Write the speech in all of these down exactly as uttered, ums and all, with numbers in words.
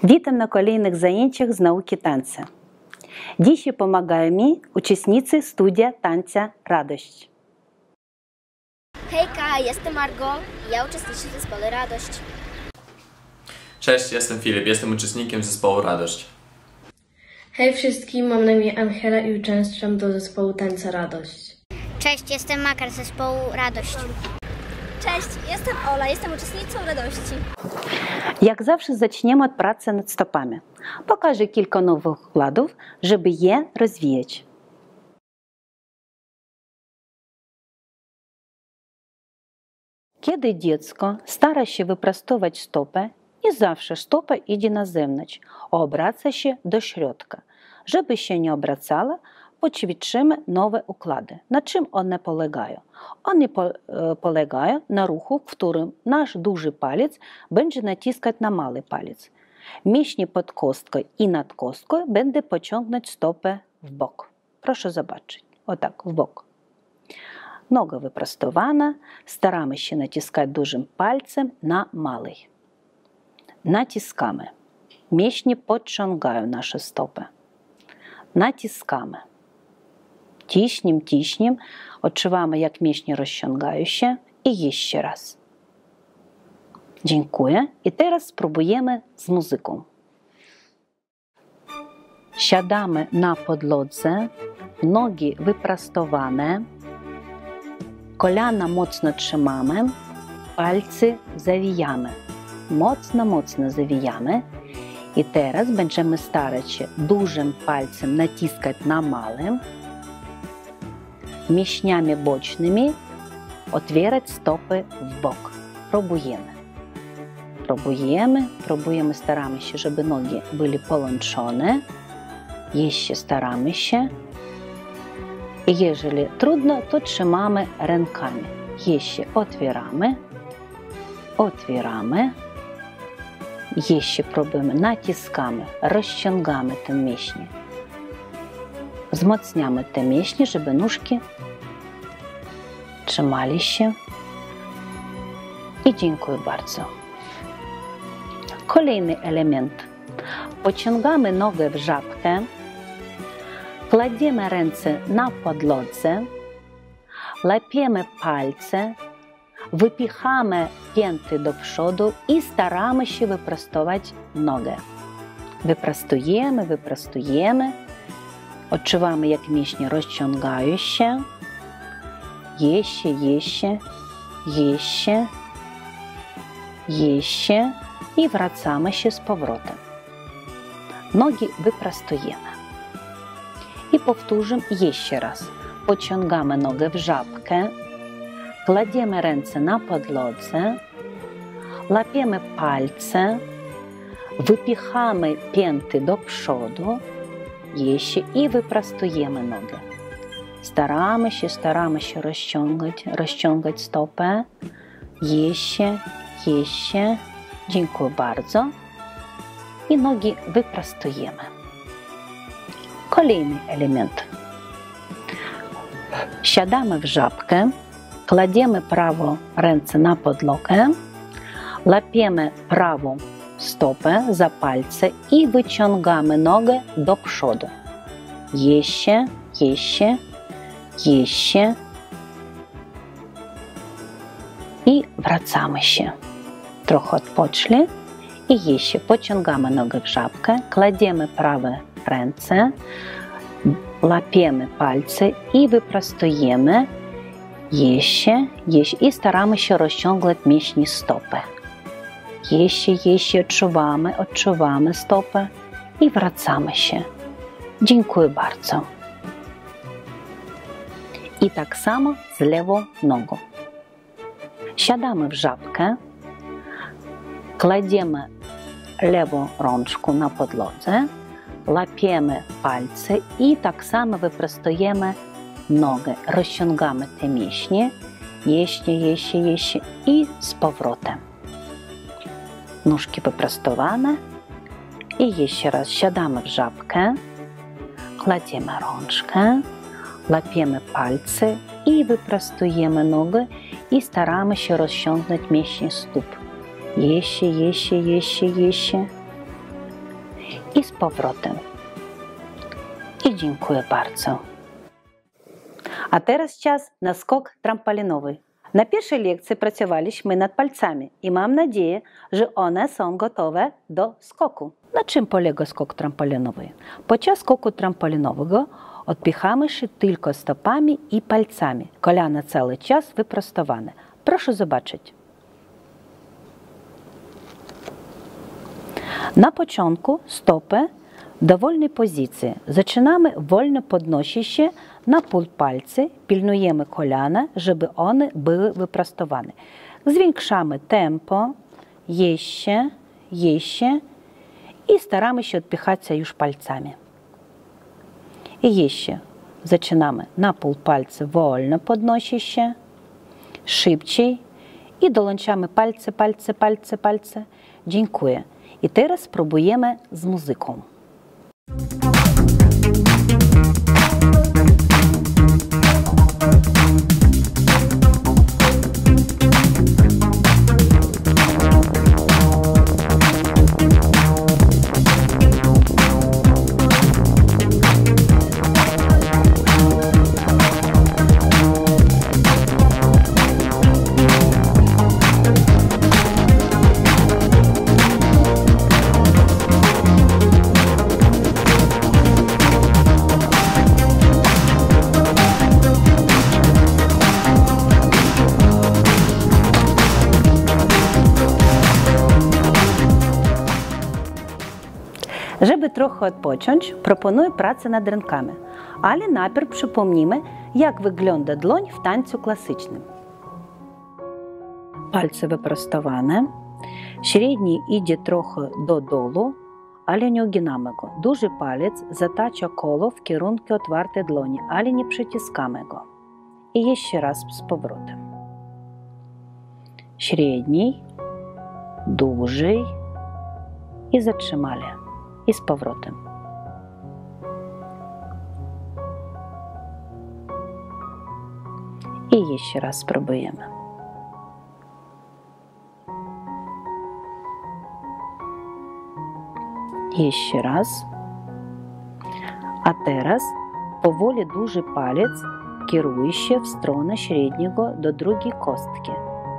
Witam na kolejnych zajęciach z nauki tańca. Dzisiaj pomagają mi uczestnicy studia tańca Radość. Hejka, jestem Margo, ja uczestniczę w zespole Radość. Cześć, jestem Filip, jestem uczestnikiem zespołu Radość. Hej wszystkim, mam na imię Angela i uczęszczam do zespołu tańca Radość. Cześć, jestem Makar z zespołu Radość. Cześć, jestem Ola, jestem uczestnicą Radości. Jak zawsze zaczniemy od pracy nad stopami. Pokażę kilka nowych układów, żeby je rozwijać. Kiedy dziecko stara się wyprostować stopę, nie zawsze stopa idzie na zewnątrz, a obraca się do środka. Żeby się nie obracała, poćwiczymy nowe układy. Na czym one polegają? One po, e, polegają na ruchu, w którym nasz duży palec będzie naciskać na mały palec. Mięśnie pod kostką i nad kostką będę pociągnąć stopę w bok. Proszę zobaczyć. O tak, w bok. Noga wyprostowana. Staramy się naciskać dużym palcem na mały. Naciskamy. Mięśnie podciągają nasze stopy. Naciskamy. Ciśniem, ciśniem. Odczuwamy, jak mięśnie rozciągają się. I jeszcze raz. Dziękuję. I teraz spróbujemy z muzyką. Siadamy na podłodze. Nogi wyprostowane. Kolana mocno trzymamy. Palce zawijamy. Mocno, mocno zawijamy. I teraz będziemy starać się dużym palcem naciskać na małym. Mięśniami bocznymi otwierać stopy w bok. Próbujemy. Próbujemy, próbujemy, staramy się, żeby nogi były połączone. Jeszcze staramy się. I jeżeli trudno, to trzymamy rękami. Jeszcze otwieramy. Otwieramy. Jeszcze próbujemy, naciskamy, rozciągamy te mięśnie. Wzmacniamy te mięśnie, żeby nóżki trzymali się. I dziękuję bardzo. Kolejny element. Pociągamy nogę w żabkę. Kładziemy ręce na podłodze. Łapiemy palce. Wypychamy pięty do przodu i staramy się wyprostować nogę. Wyprostujemy, wyprostujemy. Odczuwamy, jak mięśnie rozciągają się. Jeszcze, jeszcze, jeszcze, jeszcze. I wracamy się z powrotem. Nogi wyprostujemy. I powtórzę jeszcze raz. Pociągamy nogę w żabkę. Kładziemy ręce na podłodze, łapiemy palce, wypychamy pięty do przodu, jeszcze i wyprostujemy nogę. Staramy się, staramy się rozciągać, rozciągać stopę. Jeszcze, jeszcze. Dziękuję bardzo. I nogi wyprostujemy. Kolejny element. Siadamy w żabkę. Kładziemy prawą ręce na podłogę, łapiemy prawą stopę za palce i wyciągamy nogę do przodu. Jeszcze, jeszcze, jeszcze. I wracamy się. Trochę odpoczęli. I jeszcze pociągamy nogę w żabkę, kładziemy prawe ręce, łapiemy palce i wyprostujemy. Jeszcze, jeszcze i staramy się rozciągać mięśnie stopy. Jeszcze, jeszcze odczuwamy, odczuwamy stopę i wracamy się. Dziękuję bardzo. I tak samo z lewą nogą. Siadamy w żabkę, kładziemy lewą rączkę na podłodze, łapiemy palce i tak samo wyprostujemy nogę, rozciągamy te mięśnie, jeszcze, jeszcze, jeszcze i z powrotem. Nóżki wyprostowane i jeszcze raz siadamy w żabkę, kładziemy rączkę, łapiemy palce i wyprostujemy nogę i staramy się rozciągnąć mięśnie stóp. Jeszcze, jeszcze, jeszcze, jeszcze. I z powrotem. I dziękuję bardzo. A teraz czas na skok trampolinowy. Na pierwszej lekcji pracowaliśmy nad palcami i mam nadzieję, że one są gotowe do skoku. Na czym polega skok trampolinowy? Podczas skoku trampolinowego odpychamy się tylko stopami i palcami. Kolana cały czas wyprostowane. Proszę zobaczyć. Na początku stopy w dowolnej pozycji. Zaczynamy wolno podnosić się na pół palcy, pilnujemy kolana, żeby one były wyprostowane. Zwiększamy tempo, jeszcze, jeszcze i staramy się odpychać już palcami. I jeszcze zaczynamy na pół palca wolno podnosić się, szybciej i dołączamy palce, palce, palce, palce. Dziękuję. I teraz spróbujemy z muzyką. Żeby trochę odpocząć, proponuję pracę nad rękami, ale najpierw przypomnimy, jak wygląda dłoń w tańcu klasycznym. Palce wyprostowane, średni idzie trochę do dołu, ale nie uginamy go. Duży palec zatacza koło w kierunku otwartej dłoni, ale nie przyciskamy go. I jeszcze raz z powrotem. Średni, duży i zatrzymali. I z powrotem. I jeszcze raz spróbujemy. Jeszcze raz. A teraz powoli duży palec kieruje się w stronę średniego do drugiej kostki.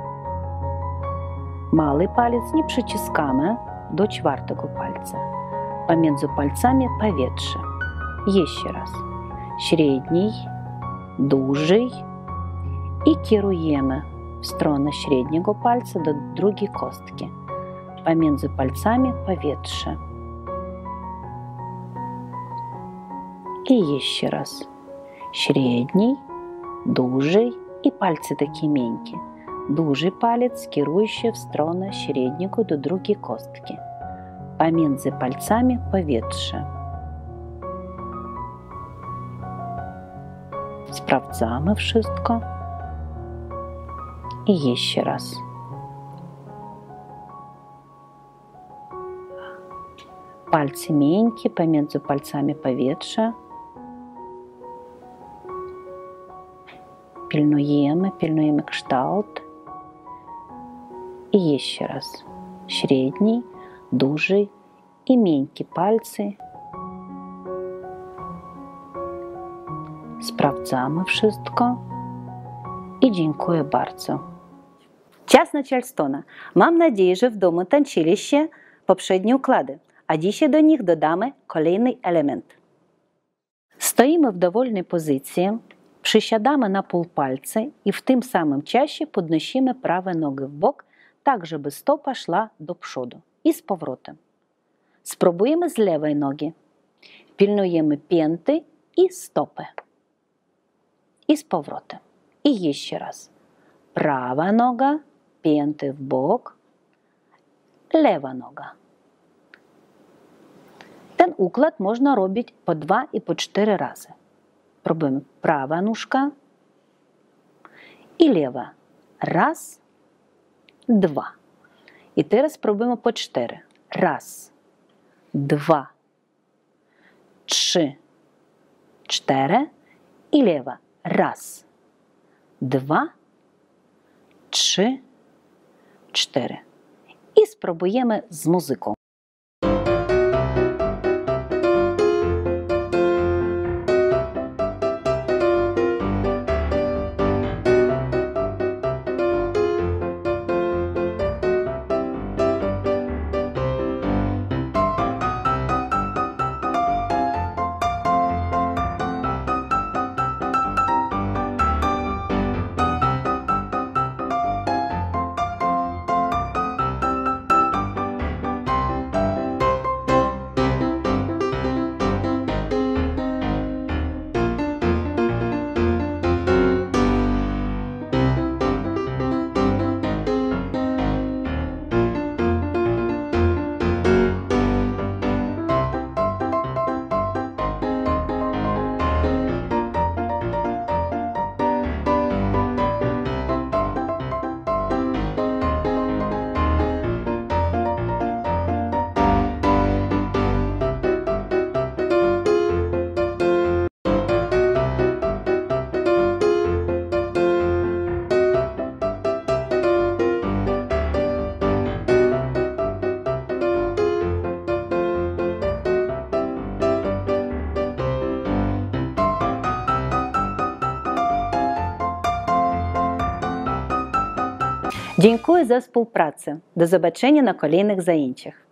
Mały palec nie przyciskamy do czwartego palca. Pomiędzy palcami powietrze. Jeszcze raz. Średni, duży i kierujemy w stronę średniego palca do drugiej kostki. Pomiędzy palcami powietrze. I jeszcze raz. Średni, duży i palce takie miękkie. Duży palec kieruje się w stronę średniego do drugiej kostki. Pomiędzy palcami powietrze. Sprawdzamy wszystko. I jeszcze raz. Palce miękkie, pomiędzy palcami powietrze. Pilnujemy, pilnujemy kształt. I jeszcze raz. Średni, duży i miękkie palce. Sprawdzamy wszystko i dziękuję bardzo. Czas na Charlestona. Mam nadzieję, że w domu tańczyliście poprzednie układy, a dzisiaj do nich dodamy kolejny element. Stoimy w dowolnej pozycji, przysiadamy na pół palca i w tym samym czasie podnosimy prawą nogę w bok, tak żeby stopa szła do przodu i z powrotem. Spróbujemy z lewej nogi. Pilnujemy pięty i stopy. I z powrotem. I jeszcze raz. Prawa noga, pięty w bok, lewa noga. Ten układ można robić po dwa i po cztery razy. Próbujemy prawa nóżka i lewa. Raz, dwa. I teraz spróbujemy po cztery. Raz, dwa, trzy, cztery i lewa. Raz, dwa, trzy, cztery. I spróbujemy z muzyką. Dziękuję za współpracę. Do zobaczenia na kolejnych zajęciach.